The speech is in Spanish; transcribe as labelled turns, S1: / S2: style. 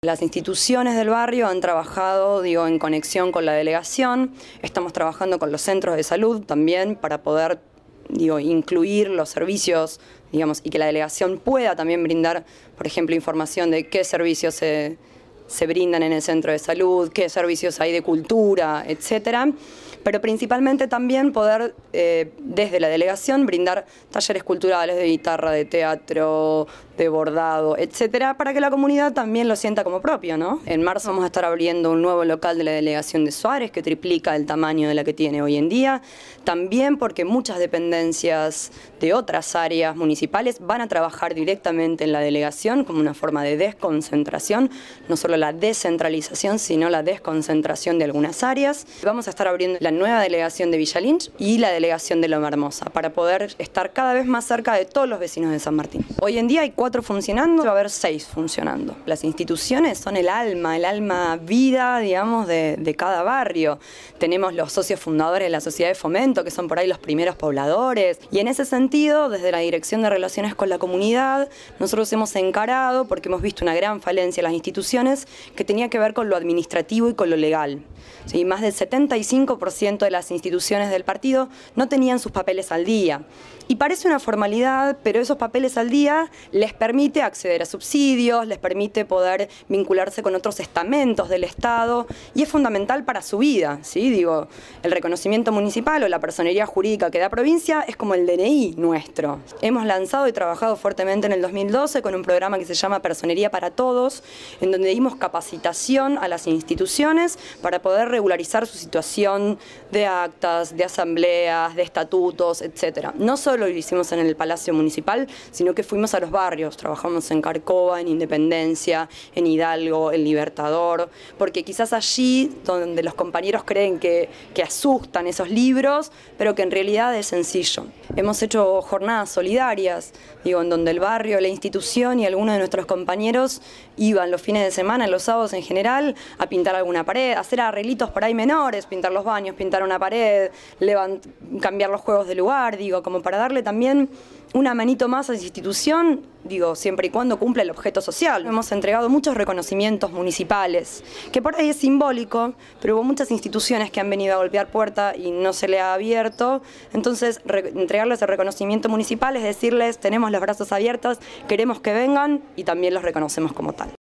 S1: Las instituciones del barrio han trabajado, en conexión con la delegación. Estamos trabajando con los centros de salud también para poder, incluir los servicios, y que la delegación pueda también brindar, por ejemplo, información de qué servicios se brindan en el centro de salud, qué servicios hay de cultura, etcétera. Pero principalmente también poder, desde la delegación, brindar talleres culturales de guitarra, de teatro, de bordado, etcétera, para que la comunidad también lo sienta como propio, ¿no? En marzo vamos a estar abriendo un nuevo local de la delegación de Suárez, que triplica el tamaño de la que tiene hoy en día. También porque muchas dependencias de otras áreas municipales van a trabajar directamente en la delegación como una forma de desconcentración, no solo la descentralización, sino la desconcentración de algunas áreas. Vamos a estar abriendo la nueva delegación de Villa Lynch y la delegación de Loma Hermosa, para poder estar cada vez más cerca de todos los vecinos de San Martín. Hoy en día hay 4 funcionando, va a haber 6 funcionando. Las instituciones son el alma vida, de cada barrio. Tenemos los socios fundadores de la sociedad de fomento, que son por ahí los primeros pobladores, y en ese sentido, desde la Dirección de Relaciones con la Comunidad, nosotros hemos encarado, porque hemos visto una gran falencia en las instituciones, que tenía que ver con lo administrativo y con lo legal. ¿Sí? Más del 75% de las instituciones del partido no tenían sus papeles al día. Y parece una formalidad, pero esos papeles al día les permite acceder a subsidios, les permite poder vincularse con otros estamentos del Estado, y es fundamental para su vida, ¿sí? El reconocimiento municipal o la personería jurídica que da provincia es como el DNI nuestro. Hemos lanzado y trabajado fuertemente en el 2012 con un programa que se llama Personería para Todos, en donde dimos capacitación a las instituciones para poder regularizar su situación de actas, de asambleas, de estatutos, etc. No solo lo hicimos en el Palacio Municipal, sino que fuimos a los barrios, trabajamos en Carcova, en Independencia, en Hidalgo, en Libertador, porque quizás allí donde los compañeros creen que asustan esos libros, pero que en realidad es sencillo. Hemos hecho jornadas solidarias, en donde el barrio, la institución y algunos de nuestros compañeros iban los fines de semana, los sábados en general, a pintar alguna pared, a hacer arreglitos por ahí menores, pintar los baños, pintar una pared, cambiar los juegos de lugar, como para darle también una manito más a esa institución, siempre y cuando cumpla el objeto social. Hemos entregado muchos reconocimientos municipales, que por ahí es simbólico, pero hubo muchas instituciones que han venido a golpear puerta y no se le ha abierto. Entonces, entregarles el reconocimiento municipal es decirles, tenemos los brazos abiertos, queremos que vengan y también los reconocemos como tal.